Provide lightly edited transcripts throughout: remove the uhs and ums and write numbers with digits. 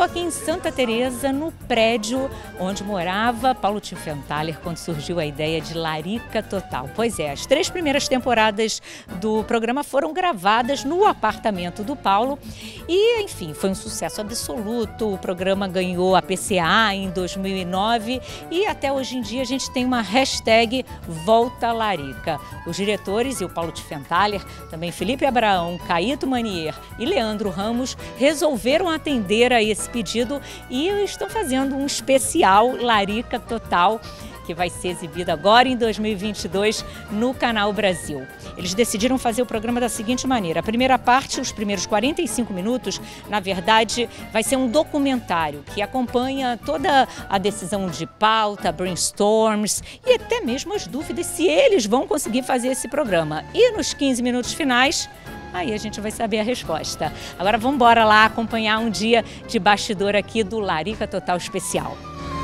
estou aqui em Santa Teresa, no prédio onde morava Paulo Tiffenthaler quando surgiu a ideia de Larica Total. Pois é, as 3 primeiras temporadas do programa foram gravadas no apartamento do Paulo e, enfim, foi um sucesso absoluto. O programa ganhou a PCA em 2009 e até hoje em dia a gente tem uma hashtag Volta Larica. Os diretores e o Paulo Tiffenthaler, também Felipe Abraão, Caíto Manier e Leandro Ramos resolveram atender a esse pedido e estão fazendo um especial Larica Total que vai ser exibido agora em 2022 no Canal Brasil. Eles decidiram fazer o programa da seguinte maneira: a primeira parte, os primeiros 45 minutos, na verdade, vai ser um documentário que acompanha toda a decisão de pauta, brainstorms e até mesmo as dúvidas se eles vão conseguir fazer esse programa. E nos 15 minutos finais, aí a gente vai saber a resposta. Agora vamos embora lá acompanhar um dia de bastidor aqui do Larica Total Especial.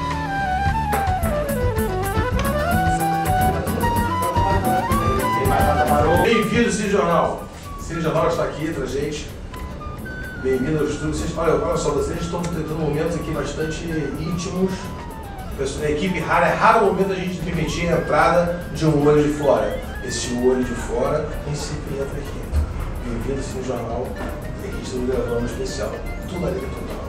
Bem-vindo, Cine Jornal. Cine Jornal está aqui entre a gente. Bem-vindo ao estúdio. Olha só, vocês estão tendo momentos aqui bastante íntimos. A equipe rara, é raro o momento a gente permitir a entrada de um olho de fora. Esse olho de fora, a gente sempre entra aqui. Bem-vindo ao Cine Jornal. E aqui estamos gravando um especial do Larica Total.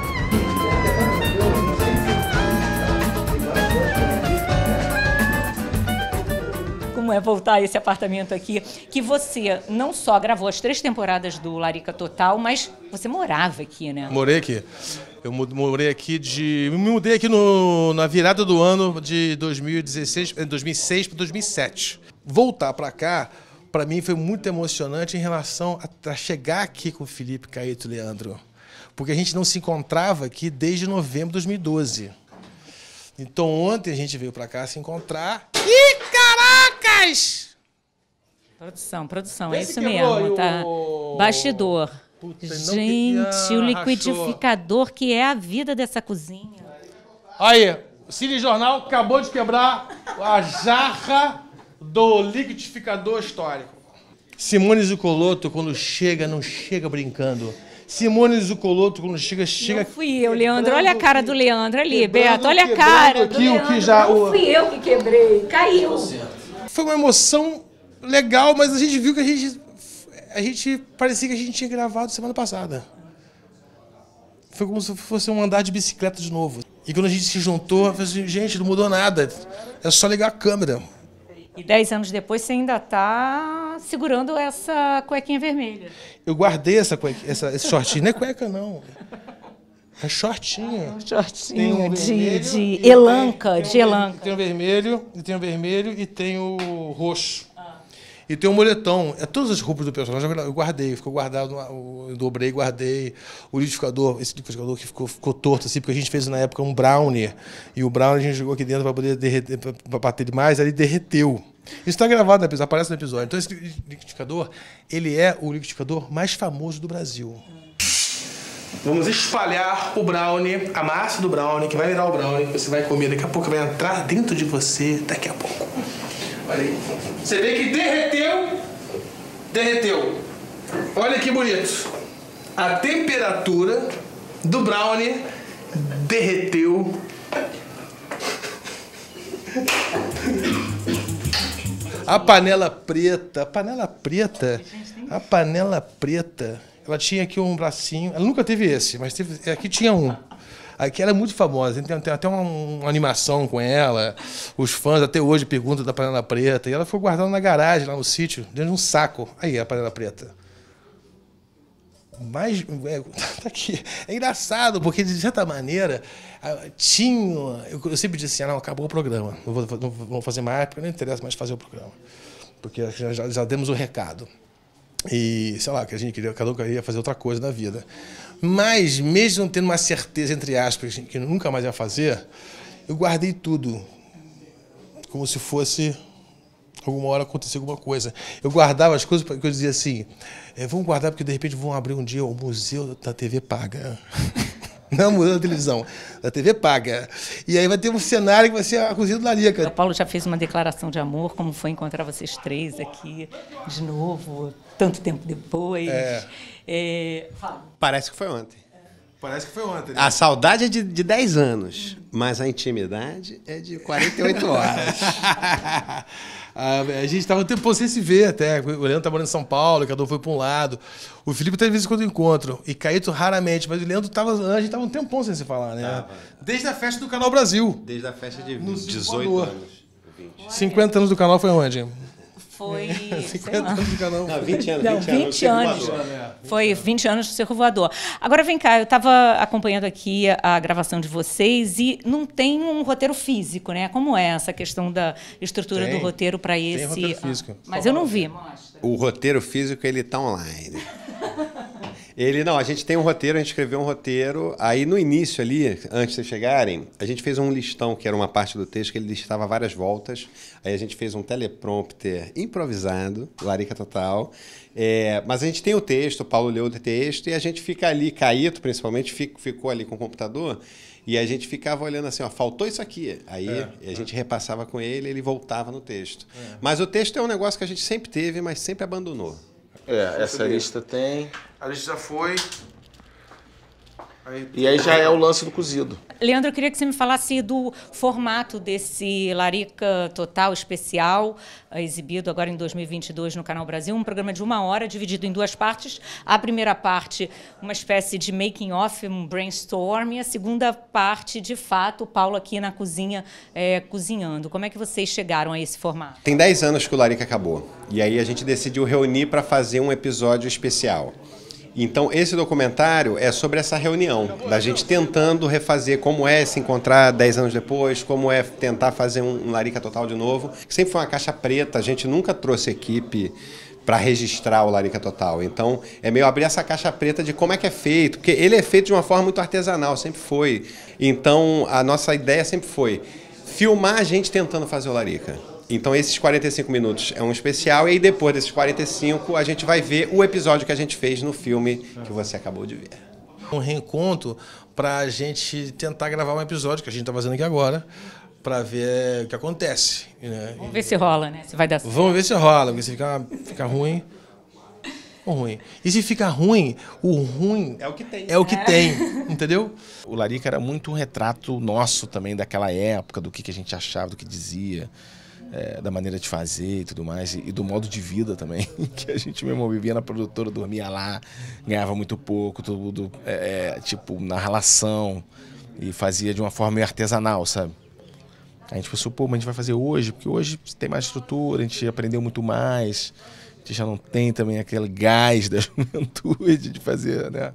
Como é voltar a esse apartamento aqui, que você não só gravou as 3 temporadas do Larica Total, mas você morava aqui, né? Morei aqui. Eu morei aqui me mudei aqui na virada do ano de 2006 para 2007. Voltar para cá, para mim, foi muito emocionante em relação a chegar aqui com o Felipe, Caíto e Leandro. Porque a gente não se encontrava aqui desde novembro de 2012. Então ontem a gente veio para cá se encontrar. Ih, caracas! Produção, é isso mesmo, tá? Bastidor. Puta, gente, o liquidificador que é a vida dessa cozinha. Aí, o Cine Jornal acabou de quebrar a jarra do liquidificador histórico. Simone Zuccolotto, quando chega, não chega brincando. Simone Zuccolotto, quando chega... Não fui eu, Leandro. Olha a cara do Leandro ali, Beto. Olha a cara do Leandro. Não fui eu que quebrei. Caiu. Foi uma emoção legal, mas a gente viu que a gente parecia que a gente tinha gravado semana passada. Foi como se fosse um andar de bicicleta de novo. E quando a gente se juntou, eu falei assim, gente, não mudou nada. É só ligar a câmera. E 10 anos depois você ainda está segurando essa cuequinha vermelha. Eu guardei esse shortinho. Não é cueca, não. É shortinho. Shortinho de elanca. Tem o vermelho, e tem o roxo. E tem um moletom. É todas as roupas do personagem eu guardei. Ficou guardado, eu dobrei, guardei. O liquidificador, esse liquidificador que ficou torto assim, porque a gente fez na época um brownie. E o brownie a gente jogou aqui dentro para poder derreter, para bater demais, aí ele derreteu. Isso está gravado no episódio, aparece no episódio. Então esse liquidificador, ele é o liquidificador mais famoso do Brasil. Vamos espalhar o brownie, a massa do brownie, que vai virar o brownie, que você vai comer daqui a pouco, vai entrar dentro de você daqui a pouco. Olha aí. Você vê que derreteu. Olha que bonito. A temperatura do brownie derreteu. A panela preta, ela tinha aqui um bracinho, ela nunca teve esse, mas aqui tinha um. Aqui ela é muito famosa, tem até uma animação com ela, os fãs até hoje perguntam da panela preta, e ela foi guardada na garagem, lá no sítio, dentro de um saco. Aí a panela preta. Mas, tá aqui. É engraçado, porque de certa maneira, eu sempre disse assim, não, acabou o programa, não vou fazer mais, porque não interessa mais fazer o programa. Porque já demos o recado. E, sei lá, que a gente cada um queria fazer outra coisa na vida. Mas, mesmo não tendo uma certeza, entre aspas, que nunca mais ia fazer, eu guardei tudo. Como se fosse alguma hora acontecer alguma coisa. Eu guardava as coisas, porque eu dizia assim, vamos guardar porque de repente vão abrir um dia o Museu da TV Paga. Não, Museu da Televisão, da TV Paga. E aí vai ter um cenário que vai ser a cozinha do Larica. O Paulo já fez uma declaração de amor, como foi encontrar vocês 3 aqui de novo, tanto tempo depois. Parece que foi ontem. Parece que foi ontem, né? A saudade é de 10 anos, mas a intimidade é de 48 horas. A gente estava um tempo sem se ver até. O Leandro tá morando em São Paulo, o Cadu foi para um lado. O Felipe tem vezes quando encontro. E Caíto raramente. Mas o Leandro a gente tava um tempão sem se falar, né? Tava. Desde a festa do Canal Brasil. Desde a festa de No 18 anos. 20. 50 anos do canal foi onde? Foi, 50 anos do canal. Não, 20 anos. Não, 20 anos. Foi 20 anos do Cerro Voador. Agora vem cá, eu estava acompanhando aqui a gravação de vocês e não tem um roteiro físico, né? Como é essa questão da estrutura do roteiro para esse... Tem roteiro físico. Mas eu não vi, mostra. O roteiro físico, ele tá online. A gente tem um roteiro, a gente escreveu um roteiro. Aí no início ali, antes de vocês chegarem, a gente fez um listão, que era uma parte do texto, que ele listava várias voltas. Aí a gente fez um teleprompter improvisado, Larica Total. Mas a gente tem o texto, o Paulo leu o texto, e a gente fica ali, Caíto principalmente, ficou ali com o computador, e a gente ficava olhando assim, ó, faltou isso aqui. Aí a gente repassava com ele, ele voltava no texto. Mas o texto é um negócio que a gente sempre teve, mas sempre abandonou. Essa lista tem. A gente já foi. E aí já é o lance do cozido. Leandro, eu queria que você me falasse do formato desse Larica Total especial, exibido agora em 2022 no Canal Brasil, um programa de 1 hora, dividido em 2 partes. A primeira parte, uma espécie de making of, um brainstorm, e a segunda parte, de fato, o Paulo aqui na cozinha cozinhando. Como é que vocês chegaram a esse formato? Tem 10 anos que o Larica acabou, e aí a gente decidiu reunir para fazer um episódio especial. Então, esse documentário é sobre essa reunião, da gente tentando refazer como é se encontrar 10 anos depois, como é tentar fazer um Larica Total de novo. Sempre foi uma caixa preta, a gente nunca trouxe equipe para registrar o Larica Total. Então, é meio abrir essa caixa preta de como é que é feito, porque ele é feito de uma forma muito artesanal, sempre foi. Então, a nossa ideia sempre foi filmar a gente tentando fazer o Larica. Então, esses 45 minutos é um especial, e aí depois desses 45 a gente vai ver o episódio que a gente fez no filme que você acabou de ver. Um reencontro para a gente tentar gravar um episódio, que a gente está fazendo aqui agora, para ver o que acontece. Né? Vamos ver se rola, né? Se vai dar certo. Vamos ver se rola, porque se ficar ruim... ruim. E se ficar ruim, o ruim é o que tem. É o que tem, entendeu? O Larica era muito um retrato nosso também daquela época, do que a gente achava, do que dizia, da maneira de fazer e tudo mais, e do modo de vida também, que a gente mesmo vivia na produtora, dormia lá, ganhava muito pouco, tudo tipo na relação, e fazia de uma forma meio artesanal, sabe? A gente pensou, pô, mas a gente vai fazer hoje, porque hoje tem mais estrutura, a gente aprendeu muito mais, a gente já não tem também aquele gás da juventude de fazer, né?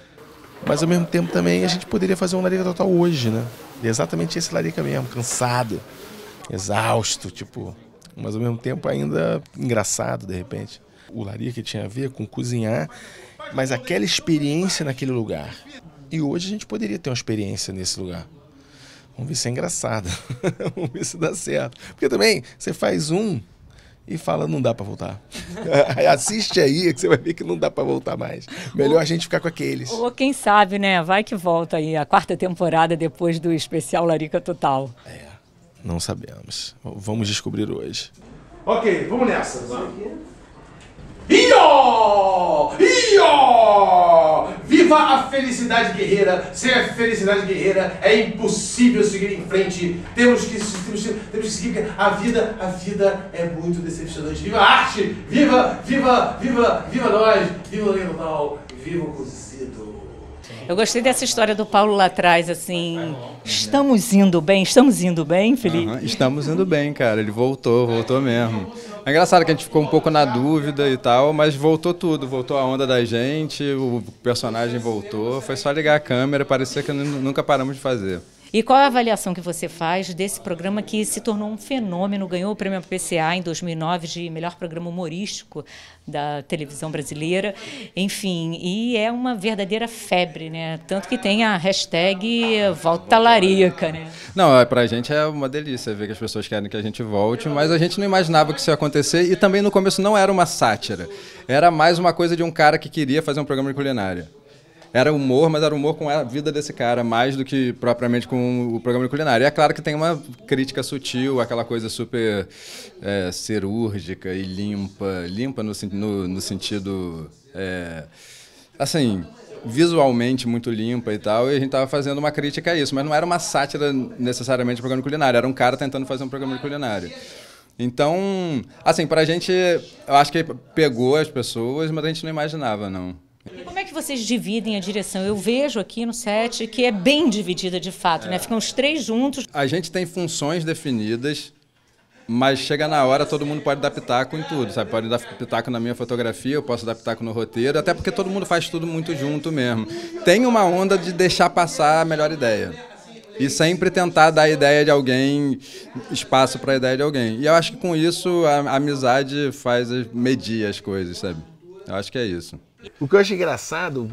Mas ao mesmo tempo também a gente poderia fazer um Larica Total hoje, né? E exatamente esse Larica mesmo, cansado, exausto, tipo, mas ao mesmo tempo ainda engraçado, de repente. O Larica tinha a ver com cozinhar, mas aquela experiência naquele lugar. E hoje a gente poderia ter uma experiência nesse lugar. Vamos ver se é engraçado. Vamos ver se dá certo. Porque também você faz um e fala, não dá pra voltar. Assiste aí que você vai ver que não dá pra voltar mais. Melhor a gente ficar com aqueles. Ou quem sabe, né? Vai que volta aí a 4ª temporada depois do especial Larica Total. Não sabemos. Vamos descobrir hoje. Ok, vamos nessa. Ió! Ió! Viva a felicidade guerreira! Sem a felicidade guerreira é impossível seguir em frente. Temos que seguir, porque a vida é muito decepcionante. Viva a arte! Viva nós! Viva o Leonel! Viva o cozido! Eu gostei dessa história do Paulo lá atrás, assim, estamos indo bem, Felipe? Estamos indo bem, cara, ele voltou mesmo. É engraçado que a gente ficou um pouco na dúvida e tal, mas voltou tudo, voltou a onda da gente, o personagem voltou, foi só ligar a câmera, parecia que nunca paramos de fazer. E qual é a avaliação que você faz desse programa que se tornou um fenômeno, ganhou o prêmio PCA em 2009 de melhor programa humorístico da televisão brasileira, enfim, e é uma verdadeira febre, né? Tanto que tem a hashtag Volta Larica, né? Não, pra gente é uma delícia ver que as pessoas querem que a gente volte, mas a gente não imaginava que isso ia acontecer, e também no começo não era uma sátira, era mais uma coisa de um cara que queria fazer um programa de culinária. Era humor, mas era humor com a vida desse cara, mais do que propriamente com o programa de culinária. E é claro que tem uma crítica sutil, aquela coisa super cirúrgica e limpa no sentido, assim, visualmente muito limpa e tal, e a gente tava fazendo uma crítica a isso, mas não era uma sátira necessariamente de programa de culinária, era um cara tentando fazer um programa de culinária. Então, assim, pra gente, eu acho que pegou as pessoas, mas a gente não imaginava, não. E como é que vocês dividem a direção? Eu vejo aqui no set que é bem dividida de fato, né? Ficam os três juntos. A gente tem funções definidas, mas chega na hora, todo mundo pode dar pitaco em tudo, sabe? Pode dar pitaco na minha fotografia, eu posso dar pitaco no roteiro, até porque todo mundo faz tudo muito junto mesmo. Tem uma onda de deixar passar a melhor ideia. E sempre tentar dar a ideia de alguém, espaço para a ideia de alguém. E eu acho que com isso a amizade faz medir as coisas, sabe? Eu acho que é isso. O que eu acho engraçado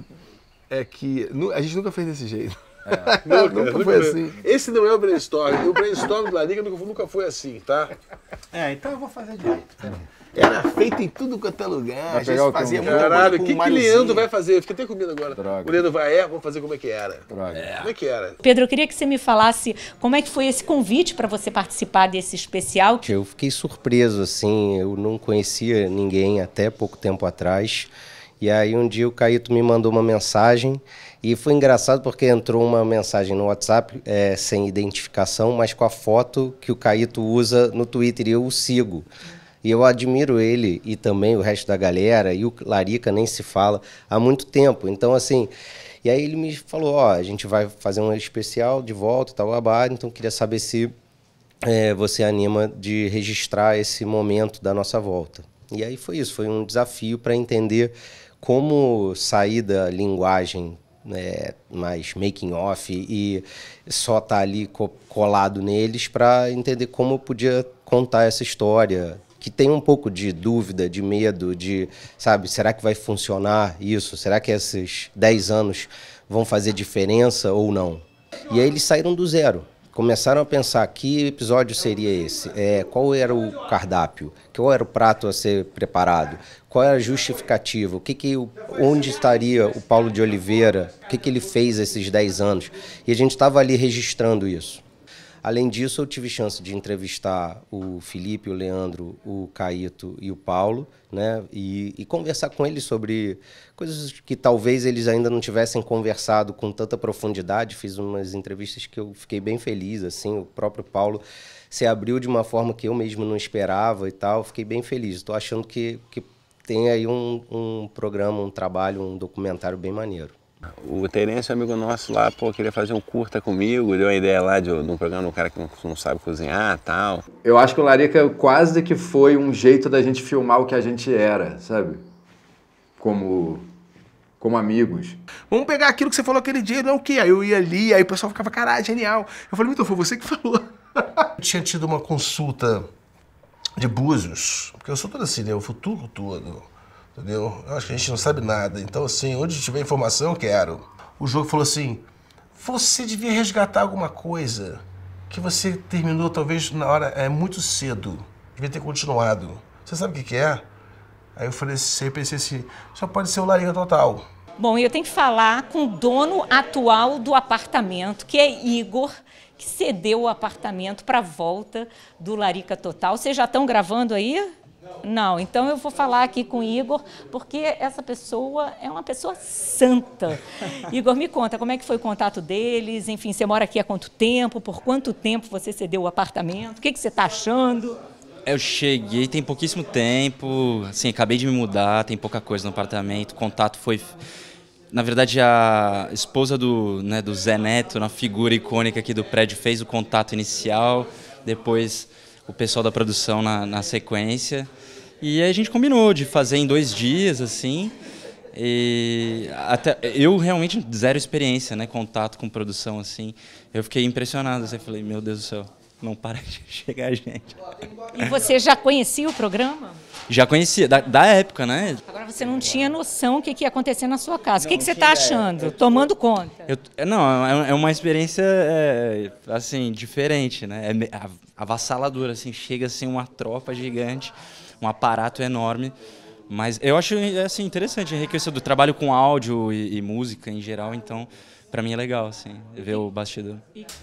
é que a gente nunca fez desse jeito. Nunca foi assim. Esse não é o brainstorm. O brainstorm do Larica nunca foi assim, tá? Então eu vou fazer direito. Era feito em tudo quanto é lugar. A gente fazia muita Caralho, coisa o com que Leandro vai fazer? Eu fiquei até com medo agora. Droga. O Leandro vai, vamos fazer como é que era. Droga. Como é que era? Pedro, eu queria que você me falasse como é que foi esse convite para você participar desse especial. Eu fiquei surpreso, assim, eu não conhecia ninguém até pouco tempo atrás. E aí um dia o Caíto me mandou uma mensagem e foi engraçado porque entrou uma mensagem no WhatsApp sem identificação, mas com a foto que o Caíto usa no Twitter e eu o sigo. E eu admiro ele e também o resto da galera, e o Larica nem se fala, há muito tempo. Então, assim, e aí ele me falou, a gente vai fazer um especial de volta, tal, então queria saber se você anima de registrar esse momento da nossa volta. E aí foi isso, foi um desafio para entender como sair da linguagem mais making off e só estar ali colado neles para entender como eu podia contar essa história, que tem um pouco de dúvida, de medo, de, sabe, será que vai funcionar isso? Será que esses 10 anos vão fazer diferença ou não? E aí eles saíram do zero. Começaram a pensar que episódio seria esse, qual era o cardápio, qual era o prato a ser preparado, qual era a justificativa, onde estaria o Paulo de Oliveira, o que ele fez esses 10 anos. E a gente estava ali registrando isso. Além disso, eu tive chance de entrevistar o Felipe, o Leandro, o Caíto e o Paulo, né? E conversar com eles sobre coisas que talvez eles ainda não tivessem conversado com tanta profundidade. Fiz umas entrevistas que eu fiquei bem feliz, assim, o próprio Paulo se abriu de uma forma que eu mesmo não esperava e tal. Fiquei bem feliz. Estou achando que tem aí um programa, um trabalho, um documentário bem maneiro. O Terêncio, amigo nosso lá, queria fazer um curta comigo, deu uma ideia lá de um programa de um cara que não sabe cozinhar e tal. Eu acho que o Larica quase que foi um jeito da gente filmar o que a gente era, sabe? Como amigos. Vamos pegar aquilo que você falou aquele dia, não, o quê? Aí eu ia ali, aí o pessoal ficava, caralho, genial. Eu falei, então foi você que falou. Eu tinha tido uma consulta de Búzios, porque eu sou todo assim, né? O futuro todo. Entendeu? Eu acho que a gente não sabe nada. Então, assim, onde tiver informação, eu quero. O jogo falou assim, você devia resgatar alguma coisa que você terminou, talvez, na hora, muito cedo. Devia ter continuado. Você sabe o que é? Aí eu falei assim, pensei assim, só pode ser o Larica Total. Bom, eu tenho que falar com o dono atual do apartamento, que é Igor, que cedeu o apartamento para a volta do Larica Total. Vocês já estão gravando aí? Não, então eu vou falar aqui com o Igor, porque essa pessoa é uma pessoa santa. Igor, me conta, como é que foi o contato deles? Enfim, você mora aqui há quanto tempo? Por quanto tempo você cedeu o apartamento? O que você está achando? Eu cheguei tem pouquíssimo tempo, assim, acabei de me mudar, tem pouca coisa no apartamento. O contato foi... Na verdade, a esposa do Zé Neto, uma figura icônica aqui do prédio, fez o contato inicial, depois o pessoal da produção na sequência. E aí a gente combinou de fazer em 2 dias, assim. E até eu realmente zero experiência, né, contato com produção, assim. Eu fiquei impressionado, assim, falei, meu Deus do céu, não para de chegar gente. E você já conhecia o programa? Já conhecia, da época, né? Agora você não tinha noção o que ia acontecer na sua casa. O que você está achando? Tomando conta? Não, é uma experiência, assim, diferente, né? É avassaladora, assim, chega assim uma tropa gigante, um aparato enorme. Mas eu acho, assim, interessante, enriquecedor. Trabalho com áudio e música em geral, então, pra mim é legal, assim, ver o bastidor.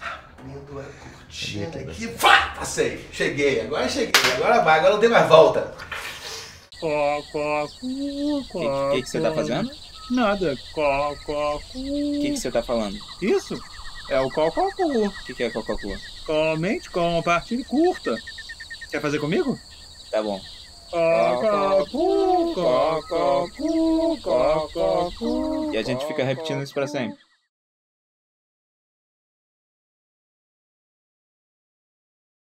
Passei, cheguei, agora vai, agora não tem mais volta. O que você tá fazendo? Nada. Cococu. O que você tá falando? Isso? É o cococu. O que é cococu? Comente, compartilhe, curta. Quer fazer comigo? Tá bom. Cococu, cococu, cococu. E a gente fica repetindo isso pra sempre.